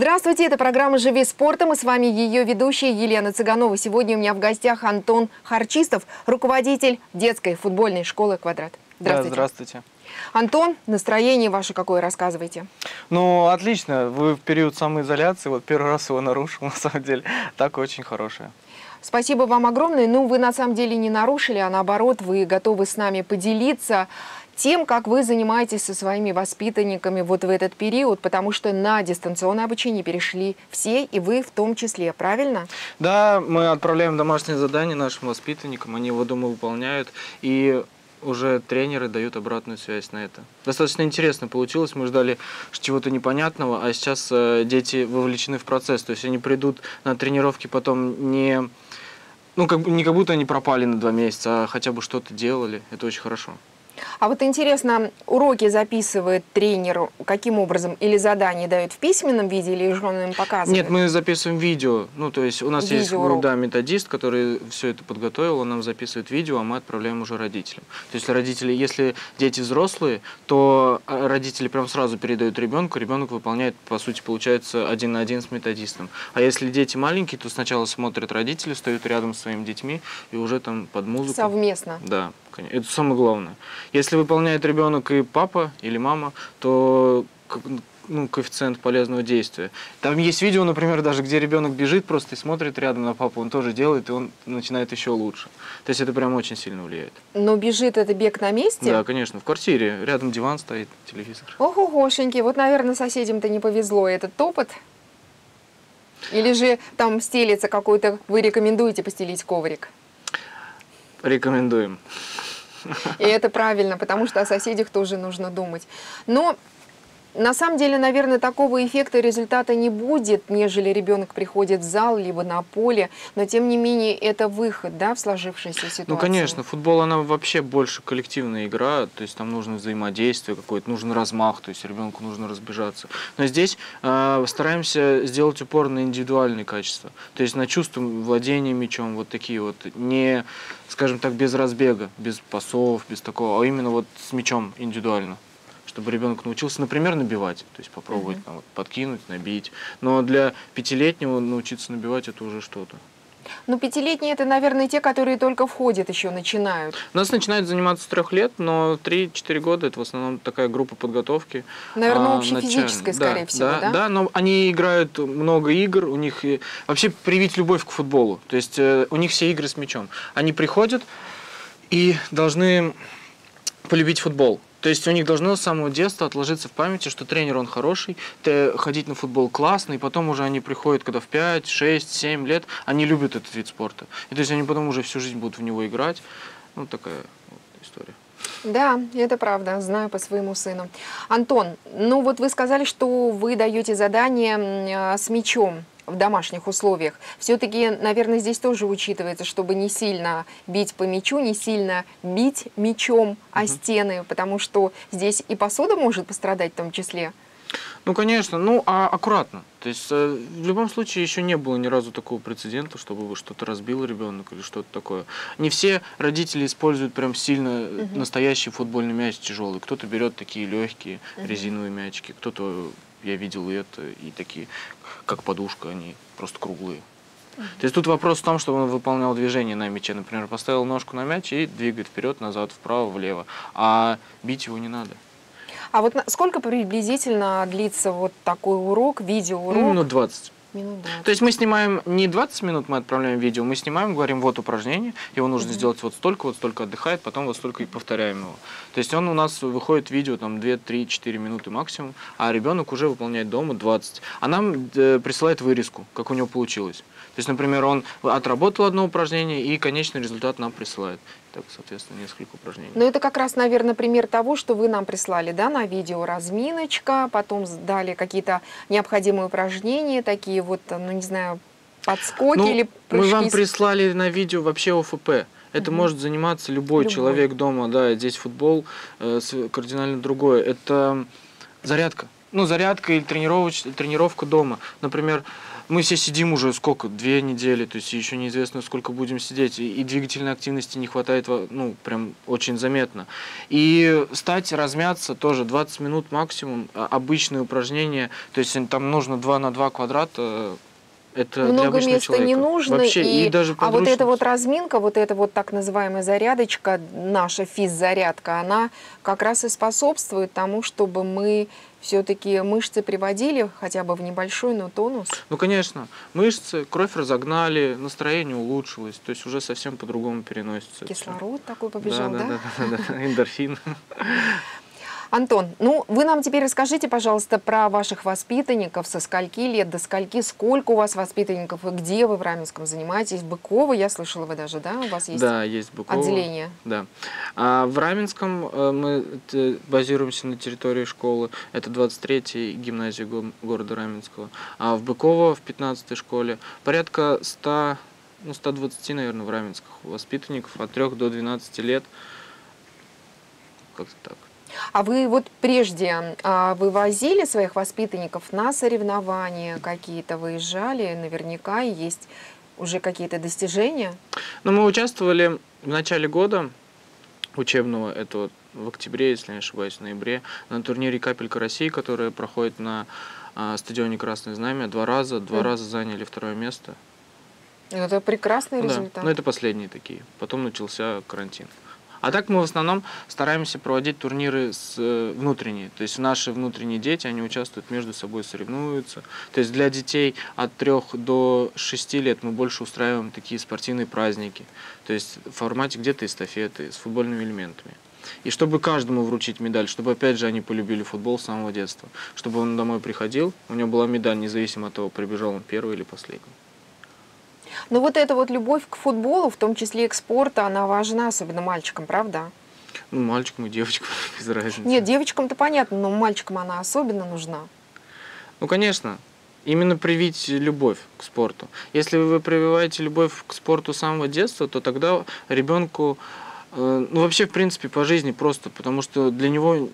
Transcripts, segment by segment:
Здравствуйте, это программа «Живи спортом» и с вами ее ведущая Елена Цыганова. Сегодня у меня в гостях Антон Харчистов, руководитель детской футбольной школы «Квадрат». Здравствуйте. Да, здравствуйте. Антон, настроение ваше какое, рассказывайте. Ну, отлично. Вы в период самоизоляции, вот первый раз его нарушил, на самом деле. Так очень хорошее. Спасибо вам огромное. Ну, вы на самом деле не нарушили, а наоборот, вы готовы с нами поделиться тем, как вы занимаетесь со своими воспитанниками вот в этот период, потому что на дистанционное обучение перешли все, и вы в том числе, правильно? Да, мы отправляем домашние задания нашим воспитанникам, они его дома выполняют, и уже тренеры дают обратную связь на это. Достаточно интересно получилось, мы ждали чего-то непонятного, а сейчас дети вовлечены в процесс, то есть они придут на тренировки потом не как будто они пропали на 2 месяца, а хотя бы что-то делали, это очень хорошо. А вот интересно, уроки записывает тренер каким образом? Или задания дают в письменном виде, или же он им показывает? Нет, мы записываем видео. Ну, то есть у нас есть методист, который все это подготовил, он нам записывает видео, а мы отправляем уже родителям. То есть родители, если дети взрослые, то родители прям сразу передают ребенку, ребенок выполняет, по сути, получается, 1 на 1 с методистом. А если дети маленькие, то сначала смотрят родители, стоят рядом с своими детьми и уже там под музыку. Совместно. Да. Это самое главное. Если выполняет ребенок и папа или мама, то коэффициент полезного действия. Там есть видео, например, даже где ребенок бежит просто и смотрит рядом на папу, он тоже делает, и он начинает еще лучше. То есть это прям очень сильно влияет. Но бежит это бег на месте? Да, конечно, в квартире. Рядом диван стоит, телевизор. Ого-гошеньки, вот, наверное, соседям-то не повезло этот опыт. Или же там стелится какой-то, вы рекомендуете постелить коврик? Рекомендуем. И это правильно, потому что о соседях тоже нужно думать. Но на самом деле, наверное, такого эффекта результата не будет, нежели ребенок приходит в зал, либо на поле. Но, тем не менее, это выход, да, в сложившейся ситуации. Ну, конечно, футбол, она вообще больше коллективная игра, то есть там нужно взаимодействие какое-то, нужен размах, то есть ребенку нужно разбежаться. Но здесь стараемся сделать упор на индивидуальные качества, то есть на чувство владения мячом, вот такие вот, не, скажем так, без разбега, без пасов, без такого, а именно вот с мячом индивидуально. Чтобы ребенок научился, например, набивать, то есть попробовать там, вот, подкинуть, набить. Но для 5-летнего научиться набивать это уже что-то. Ну, 5-летние это, наверное, те, которые только входят, еще начинают. У нас начинают заниматься с 3 лет, но 3-4 года это в основном такая группа подготовки. Наверное, общефизической, скорее всего, да? Да, но они играют много игр, у них вообще привить любовь к футболу. То есть у них все игры с мячом. Они приходят и должны полюбить футбол. То есть у них должно с самого детства отложиться в памяти, что тренер он хороший, ходить на футбол классно, и потом уже они приходят, когда в 5, 6, 7 лет, они любят этот вид спорта. И то есть они потом уже всю жизнь будут в него играть. Ну, такая вот история. Да, это правда, знаю по своему сыну. Антон, ну вот вы сказали, что вы даете задания с мячом в домашних условиях. Все-таки, наверное, здесь тоже учитывается, чтобы не сильно бить по мячу, не сильно бить мячом о стены, потому что здесь и посуда может пострадать в том числе. Ну, конечно, а аккуратно. То есть в любом случае еще не было ни разу такого прецедента, чтобы что-то разбил ребенок или что-то такое. Не все родители используют прям сильно настоящий футбольный мяч тяжелый. Кто-то берет такие легкие резиновые мячики, кто-то, я видел и такие, как подушка, они просто круглые. То есть тут вопрос в том, чтобы он выполнял движение на мяче. Например, поставил ножку на мяч и двигает вперед, назад, вправо, влево. А бить его не надо. А вот сколько приблизительно длится вот такой урок, видеоурок? Минут 20. Минут 20. То есть мы снимаем не 20 минут, мы отправляем видео, мы снимаем, говорим, вот упражнение, его нужно сделать вот столько отдыхает, потом вот столько и повторяем его. То есть он у нас выходит видео там 2, 3, 4 минуты максимум, а ребенок уже выполняет дома 20. А нам присылает вырезку, как у него получилось. То есть, например, он отработал одно упражнение и конечный результат нам присылает. Так, соответственно, несколько упражнений. Ну, это как раз, наверное, пример того, что вы нам прислали, да, на видео разминочка, потом дали какие-то необходимые упражнения, такие вот, ну, не знаю, подскоки или прыжки. Мы вам прислали на видео вообще ОФП. Это может заниматься любой человек дома, да, здесь футбол кардинально другое. Это зарядка. Ну, зарядка или тренировка дома. Например, мы все сидим уже сколько, 2 недели, то есть еще неизвестно, сколько будем сидеть, и двигательной активности не хватает, ну, прям очень заметно. И встать, размяться тоже 20 минут максимум, обычные упражнения, то есть там нужно 2 на 2 квадрата. Это для Много обычного места человека. не нужно, Вообще, и даже а вот эта подручных. вот разминка, вот эта вот так называемая зарядочка, наша физзарядка, она как раз и способствует тому, чтобы мы все-таки мышцы приводили хотя бы в небольшой, но тонус. Ну, конечно, мышцы, кровь разогнали, настроение улучшилось, то есть уже совсем по-другому переносится. это всё. Кислород такой побежал, да? Да, эндорфин. Антон, ну вы нам теперь расскажите, пожалуйста, про ваших воспитанников, со скольки лет до скольки, сколько у вас воспитанников и где вы в Раменском занимаетесь? В Быково, я слышала, вы даже, да, у вас есть Да, есть Быково. отделение? Да. А в Раменском мы базируемся на территории школы. Это 23-я гимназия города Раменского. А в Быково, в 15-й школе, порядка 100, ну, 120, наверное, в Раменских воспитанников от 3 до 12 лет. Как-то так. А вы вот прежде вывозили своих воспитанников на соревнования какие-то, выезжали, наверняка есть уже какие-то достижения? Но мы участвовали в начале года учебного, это вот в октябре, если не ошибаюсь, в ноябре, на турнире «Капелька России», который проходит на стадионе «Красное Знамя». Два раза заняли 2-е место. Это прекрасный Ну, да. результат. Но это последние такие. Потом начался карантин. А так мы в основном стараемся проводить турниры внутренние. То есть наши внутренние дети, они участвуют между собой, соревнуются. То есть для детей от 3 до 6 лет мы больше устраиваем такие спортивные праздники. То есть в формате где-то эстафеты с футбольными элементами. И чтобы каждому вручить медаль, чтобы опять же они полюбили футбол с самого детства. Чтобы он домой приходил, у него была медаль, независимо от того, прибежал он первый или последний. Но вот эта вот любовь к футболу, в том числе и к спорту, она важна, особенно мальчикам, правда? Ну, мальчикам и девочкам без разницы. Нет, девочкам-то понятно, но мальчикам она особенно нужна. Ну, конечно. Именно привить любовь к спорту. Если вы прививаете любовь к спорту с самого детства, то тогда ребенку, ну, вообще, в принципе, по жизни просто, потому что для него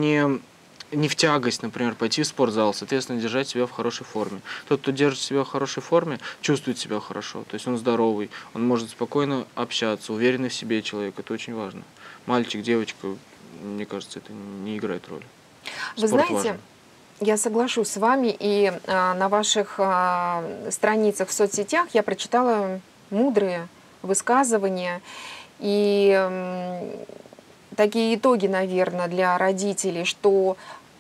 не в тягость, например, пойти в спортзал, соответственно, держать себя в хорошей форме. Тот, кто держит себя в хорошей форме, чувствует себя хорошо, то есть он здоровый, он может спокойно общаться, уверенный в себе человек, это очень важно. Мальчик, девочка, мне кажется, это не играет роли. Вы Спорт знаете, важен. я соглашусь с вами, и на ваших страницах в соцсетях я прочитала мудрые высказывания и такие итоги, наверное, для родителей, что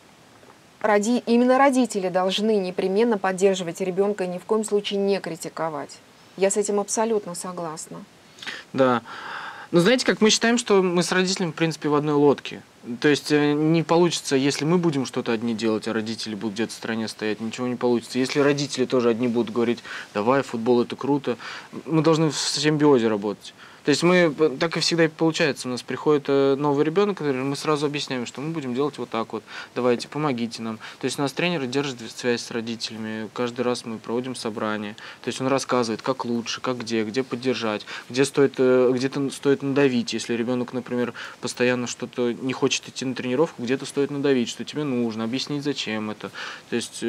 именно родители должны непременно поддерживать ребенка и ни в коем случае не критиковать. Я с этим абсолютно согласна. Да. Но знаете, как мы считаем, что мы с родителями, в принципе, в одной лодке. То есть не получится, если мы будем что-то одни делать, а родители будут где-то в стороне стоять, ничего не получится. Если родители тоже одни будут говорить, давай, футбол это круто, мы должны в симбиозе работать. То есть мы, так и всегда и получается, у нас приходит новый ребенок, который мы сразу объясняем, что мы будем делать вот так вот, давайте, помогите нам. То есть у нас тренеры держат связь с родителями, каждый раз мы проводим собрания, то есть он рассказывает, как лучше, как где поддержать, где-то стоит надавить, если ребенок, например, постоянно что-то не хочет идти на тренировку, где-то стоит надавить, что тебе нужно, объяснить, зачем это. То есть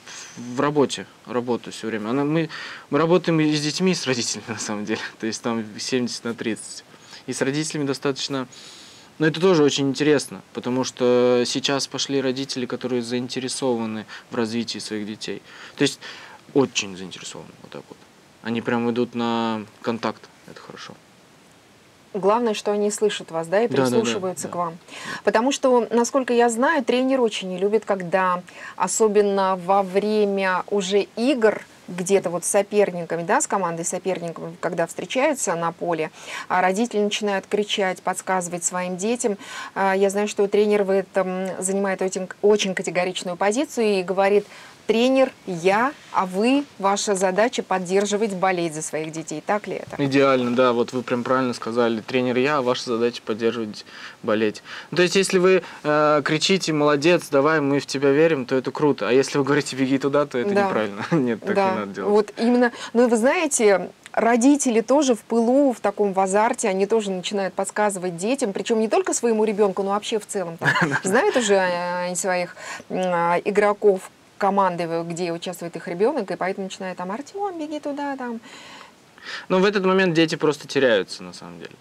в работа все время. Мы работаем и с детьми, и с родителями, на самом деле. То есть там 70/30. И с родителями достаточно... Но это тоже очень интересно, потому что сейчас пошли родители, которые заинтересованы в развитии своих детей. То есть очень заинтересованы, вот так вот. Они прям идут на контакт, это хорошо. Главное, что они слышат вас, да, и прислушиваются да. к вам. Потому что, насколько я знаю, тренер очень не любит, когда, особенно во время уже игр, где-то вот с соперниками, да, с командой соперников, когда встречаются на поле, а родители начинают кричать, подсказывать своим детям. Я знаю, что тренер в этом занимает очень категоричную позицию и говорит: тренер, я, а вы, ваша задача поддерживать, болеть за своих детей. Так ли это? Идеально, да, вот вы прям правильно сказали. Тренер я, а ваша задача поддерживать, болеть. Ну, то есть, если вы кричите: молодец, давай, мы в тебя верим, то это круто. А если вы говорите: беги туда, то это неправильно. Нет, так не надо делать. Вот именно. Ну, вы знаете, родители тоже в пылу, в таком в азарте, они тоже начинают подсказывать детям, причем не только своему ребенку, но вообще в целом. Знают уже они своих игроков, команды, где участвует их ребенок, и поэтому начинают там: Артем, беги туда, там. Но в этот момент дети просто теряются, на самом деле.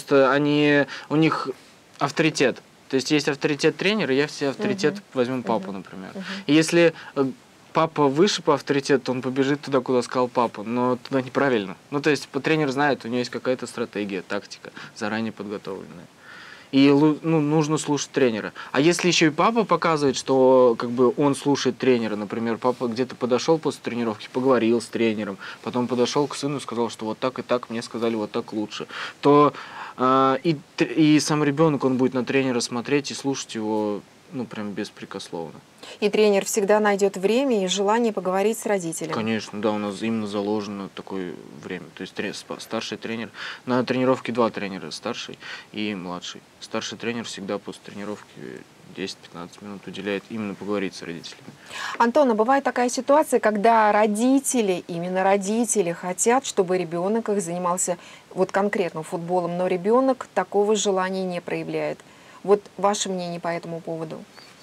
У них авторитет. То есть авторитет тренера, я все авторитет возьмем папу, например. И если папа выше по авторитету, то он побежит туда, куда сказал папа, но туда неправильно. Ну, то есть тренер знает, у него есть какая-то стратегия, тактика, заранее подготовленная. И нужно слушать тренера. А если еще и папа показывает, что как бы он слушает тренера, например, папа где-то подошел после тренировки, поговорил с тренером, потом подошел к сыну и сказал, что вот так и так, мне сказали вот так лучше, то и сам ребенок, он будет на тренера смотреть и слушать его, ну, прям беспрекословно. И тренер всегда найдет время и желание поговорить с родителями. Конечно, да, у нас именно заложено такое время. То есть старший тренер, на тренировке 2 тренера, старший и младший. Старший тренер всегда после тренировки 10-15 минут уделяет именно поговорить с родителями. Антон, а бывает такая ситуация, когда родители, именно родители хотят, чтобы ребенок их занимался вот конкретно футболом, но ребенок такого желания не проявляет. Вот ваше мнение по этому поводу?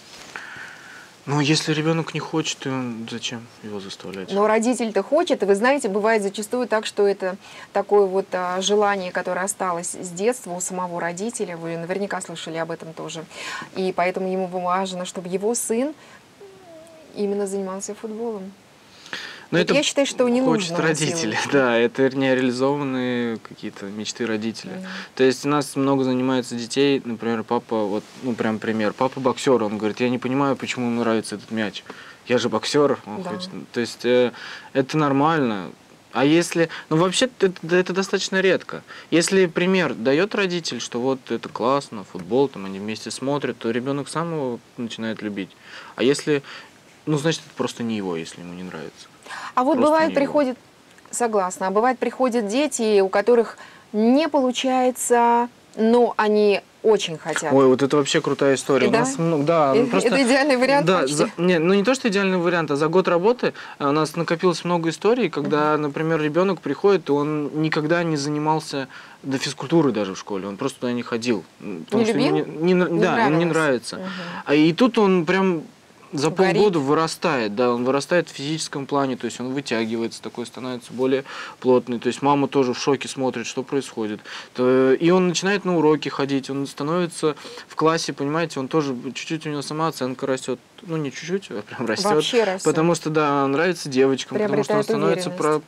Ну, если ребенок не хочет, то зачем его заставлять? Но родитель-то хочет, и вы знаете, бывает зачастую так, что это такое вот желание, которое осталось с детства у самого родителя, вы наверняка слышали об этом тоже, и поэтому ему важно, чтобы его сын именно занимался футболом. Но вот это я считаю, что не хочет нужно родители, да, это нереализованные какие-то мечты родителя. То есть у нас много занимается детей, например, папа, вот, ну прям пример, папа боксер, он говорит, я не понимаю, почему ему нравится этот мяч, я же боксер, он хочет. То есть это нормально. А если, ну вообще это достаточно редко. Если пример дает родитель, что вот это классно, футбол, там они вместе смотрят, то ребенок сам его начинает любить. А если, ну значит это просто не его, если ему не нравится. А вот Просто бывает приходит, согласна, а бывает приходят дети, у которых не получается, но они очень хотят. Ой, вот это вообще крутая история. Да? У нас много, да, просто, это идеальный вариант да, почти. не то, что идеальный вариант, а за год работы у нас накопилось много историй, когда, например, ребенок приходит, и он никогда не занимался до физкультуры даже в школе, он просто туда не ходил. Не любил? Ему не нравится. И тут он прям за полгода вырастает, да, он вырастает в физическом плане, то есть он вытягивается, такой становится более плотный, то есть мама тоже в шоке смотрит, что происходит. И он начинает на уроки ходить, он становится в классе, понимаете, он тоже, чуть-чуть у него самооценка растет, ну не чуть-чуть, а прям растет. Вообще растет. Потому что, да, он нравится девочкам, потому что он становится,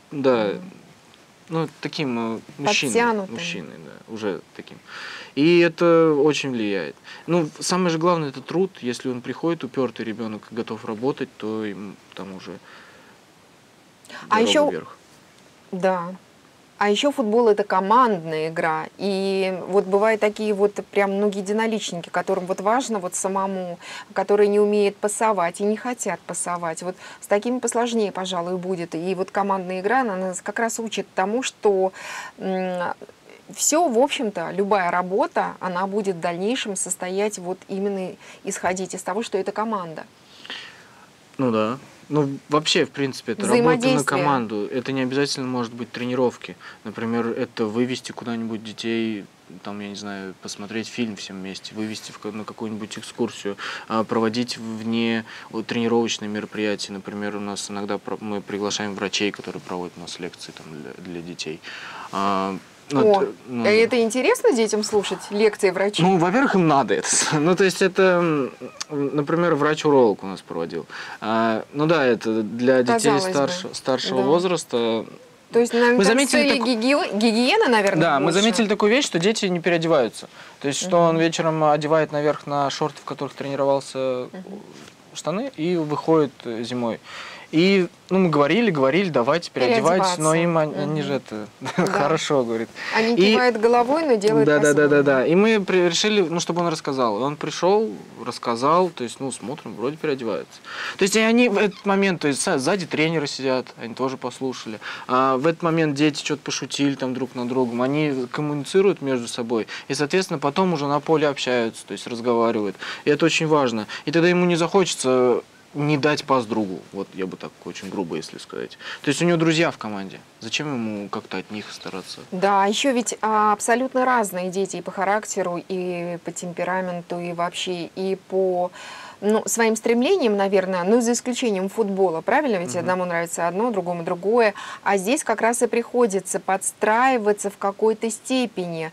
ну, таким мужчиной, да, уже таким. И это очень влияет. Ну, самое же главное, это труд. Если он приходит, упертый ребенок, готов работать, то ему там уже дорога вверх. Да. А еще футбол — это командная игра. И вот бывают такие вот прям многие единоличники, которым вот важно вот самому, которые не умеют пасовать и не хотят пасовать. Вот с такими посложнее, пожалуй, будет. И вот командная игра, она нас как раз учит тому, что все, в общем-то, любая работа, она будет в дальнейшем состоять вот именно исходить из того, что это команда. Ну да. Ну, вообще, в принципе, это работа на команду. Это не обязательно может быть тренировки. Например, это вывести куда-нибудь детей, там, я не знаю, посмотреть фильм всем вместе, вывести на какую-нибудь экскурсию, проводить вне тренировочные мероприятия. Например, у нас иногда мы приглашаем врачей, которые проводят у нас лекции там, для детей. Это интересно детям слушать лекции врачей? Ну, во-первых, им надо это. Ну, то есть это, например, врач-уролог у нас проводил. Ну да, это для детей старшего возраста. То есть, наверное, с целью гигиены, наверное, да, больше. Мы заметили такую вещь, что дети не переодеваются. То есть, что он вечером одевает наверх на шорты, в которых тренировался, штаны, и выходит зимой. И мы говорили, давайте переодевайтесь, но им они же это хорошо, говорит. Они кивают головой, но делают по-своему. Да. И мы решили, чтобы он рассказал. И он пришел, рассказал, то есть, смотрим, вроде переодеваются. То есть, и они в этот момент, то есть, сзади тренеры сидят, они тоже послушали. А в этот момент дети что-то пошутили там друг над другом, они коммуницируют между собой. И, соответственно, потом уже на поле общаются, то есть, разговаривают. И это очень важно. И тогда ему не захочется не дать пас другу. Вот я бы так очень грубо, если сказать. То есть у него друзья в команде. Зачем ему как-то от них стараться? Да, еще ведь абсолютно разные дети и по характеру, и по темпераменту, и вообще, и по своим стремлениям, наверное, ну, за исключением футбола, правильно? Ведь одному нравится одно, другому другое. А здесь как раз и приходится подстраиваться в какой-то степени.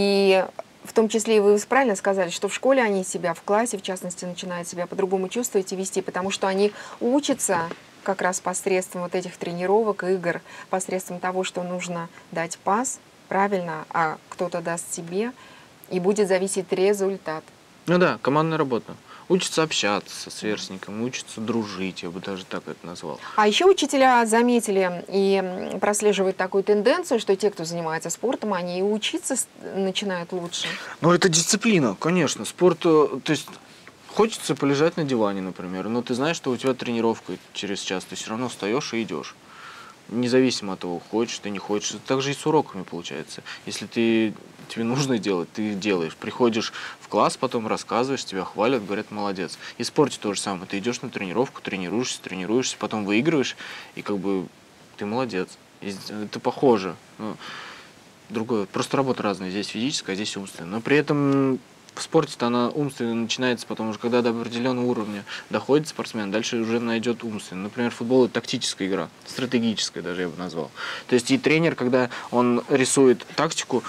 И в том числе, и вы правильно сказали, что в школе они себя, в классе, в частности, начинают себя по-другому чувствовать и вести, потому что они учатся как раз посредством вот этих тренировок, игр, посредством того, что нужно дать пас, правильно, а кто-то даст тебе, и будет зависеть результат. Ну да, командная работа. Учатся общаться со сверстником, учатся дружить, я бы даже так это назвал. А еще учителя заметили и прослеживают такую тенденцию, что те, кто занимается спортом, они и учиться начинают лучше. Ну, это дисциплина, конечно. Спорт, то есть хочется полежать на диване, например, но ты знаешь, что у тебя тренировка через час, ты все равно встаешь и идешь. Независимо от того, хочешь ты, не хочешь. Так же и с уроками получается. Если тебе нужно делать, ты делаешь. Приходишь в класс, потом рассказываешь, тебя хвалят, говорят, молодец. И в спорте то же самое. Ты идешь на тренировку, тренируешься, потом выигрываешь, и как бы ты молодец. Это похоже. Ну, другое. Просто работа разная. Здесь физическая, а здесь умственная. Но при этом в спорте-то она умственно начинается, потому что когда до определенного уровня доходит спортсмен, дальше уже найдет умственно. Например, футбол — это тактическая игра, стратегическая даже я бы назвал. То есть и тренер, когда он рисует тактику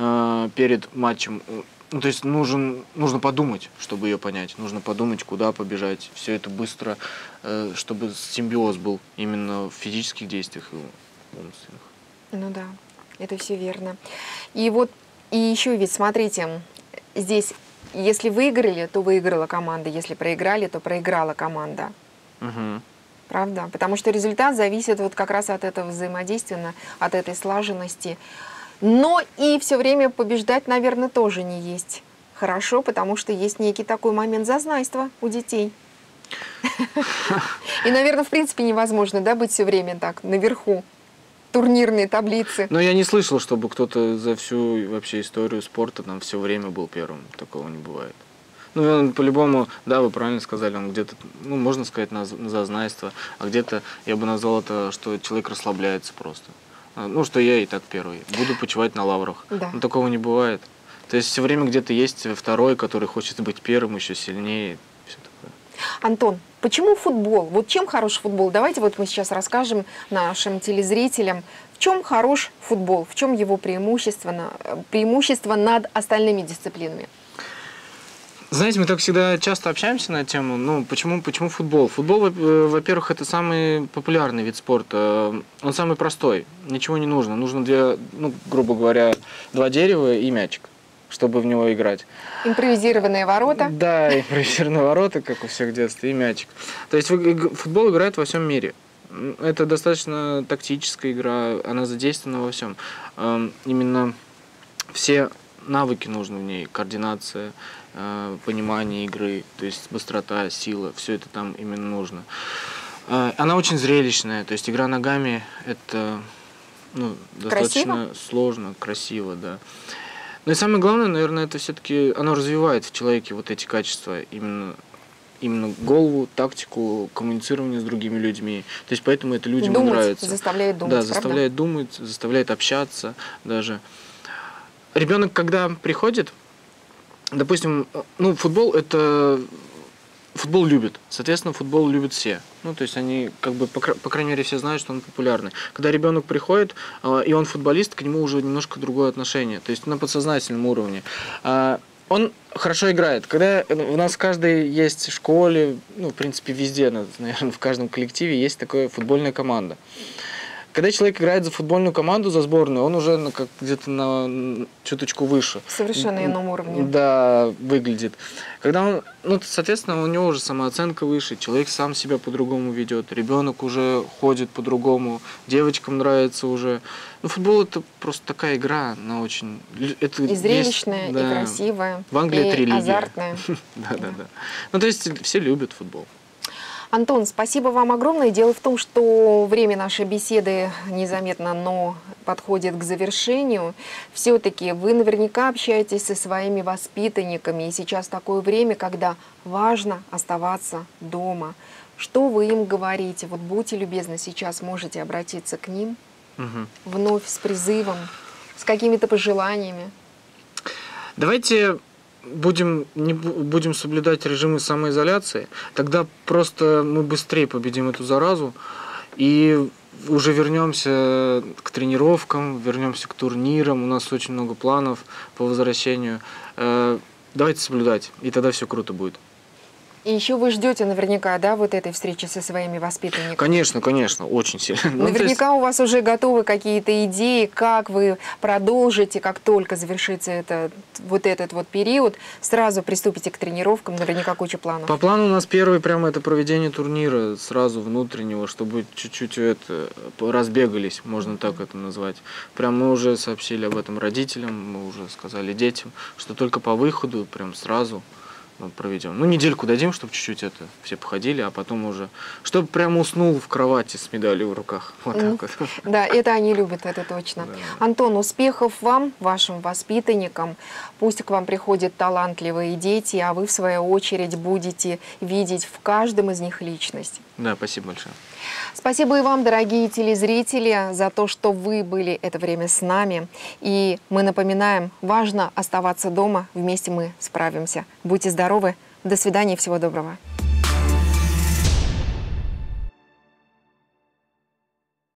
перед матчем, ну, то есть нужно подумать, чтобы ее понять, нужно подумать, куда побежать. Все это быстро, чтобы симбиоз был именно в физических действиях и умственных. Ну да, это все верно. И вот, и еще ведь, смотрите, здесь, если выиграли, то выиграла команда, если проиграли, то проиграла команда. Угу. Правда? Потому что результат зависит вот как раз от этого взаимодействия, от этой слаженности. Но и все время побеждать, наверное, тоже не есть хорошо, потому что есть некий такой момент зазнайства у детей. И, наверное, в принципе невозможно, да, быть все время так наверху турнирной таблицы. Но я не слышал, чтобы кто-то за всю вообще историю спорта там все время был первым. Такого не бывает. Ну, он по-любому, да, вы правильно сказали, он где-то, ну, можно сказать, на зазнайство, а где-то я бы назвал это, что человек расслабляется просто. Ну, что я и так первый. Буду почивать на лаврах. Да. Но такого не бывает. То есть все время где-то есть второй, который хочет быть первым, еще сильнее. Все такое. Антон, почему футбол? Вот чем хорош футбол? Давайте вот мы сейчас расскажем нашим телезрителям, в чем хорош футбол, в чем его преимущество над остальными дисциплинами. Знаете, мы так всегда часто общаемся на тему, ну, почему футбол? Футбол, во-первых, это самый популярный вид спорта. Он самый простой, ничего не нужно. Нужно грубо говоря, 2 дерева и мячик, чтобы в него играть. Импровизированные ворота. Да, импровизированные ворота, как у всех в детстве, и мячик. То есть футбол играет во всем мире. Это достаточно тактическая игра, она задействована во всем. Именно все навыки нужны в ней, координация, понимание игры, то есть быстрота, сила, все это там именно нужно. Она очень зрелищная, то есть игра ногами это достаточно сложно, красиво, да. Но и самое главное, наверное, это все-таки оно развивает в человеке вот эти качества, именно голову, тактику, коммуницирование с другими людьми. То есть поэтому это людям думать, нравится. Заставляет думать, да, правда? заставляет думать, заставляет общаться даже. Ребенок, когда приходит, допустим, футбол любит. Соответственно, футбол любят все. Ну, то есть они, как бы, по крайней мере, все знают, что он популярный. Когда ребенок приходит, и он футболист, к нему уже немножко другое отношение. То есть на подсознательном уровне. Он хорошо играет. Когда у нас в каждой есть в школе, в принципе, везде, наверное, в каждом коллективе есть такая футбольная команда. Когда человек играет за футбольную команду, за сборную, он уже где-то на чуточку выше. Совершенно ином уровне. Да, выглядит. Когда он, соответственно, у него уже самооценка выше, человек сам себя по-другому ведет, ребенок уже ходит по-другому, девочкам нравится уже. Футбол — это просто такая игра, она очень... Это и зрелищная, есть, и красивая, в Англии и это религия. азартная. Да. То есть все любят футбол. Антон, спасибо вам огромное. Дело в том, что время нашей беседы незаметно, но подходит к завершению. Все-таки вы наверняка общаетесь со своими воспитанниками. И сейчас такое время, когда важно оставаться дома. Что вы им говорите? Вот будьте любезны, сейчас можете обратиться к ним вновь с призывом, с какими-то пожеланиями. Давайте будем соблюдать режимы самоизоляции, тогда просто мы быстрее победим эту заразу и уже вернемся к тренировкам, вернемся к турнирам. У нас очень много планов по возвращению. Давайте соблюдать, и тогда все круто будет. И еще вы ждете наверняка, да, вот этой встречи со своими воспитанниками? Конечно, конечно, очень сильно. Наверняка у вас уже готовы какие-то идеи, как вы продолжите, как только завершится этот период, сразу приступите к тренировкам, наверняка куча планов. По плану у нас первый прямо это проведение турнира сразу внутреннего, чтобы чуть-чуть разбегались, можно так это назвать. Прям мы уже сообщили об этом родителям, мы уже сказали детям, что только по выходу прям сразу проведем. Ну, недельку дадим, чтобы чуть-чуть все походили, а потом уже, чтобы прям уснул в кровати с медалью в руках. Вот так вот. Да, это они любят, это точно. Да. Антон, успехов вам, вашим воспитанникам. Пусть к вам приходят талантливые дети, а вы, в свою очередь, будете видеть в каждом из них личность. Да, спасибо большое. Спасибо и вам, дорогие телезрители, за то, что вы были это время с нами. И мы напоминаем, важно оставаться дома, вместе мы справимся. Будьте здоровы, до свидания, всего доброго.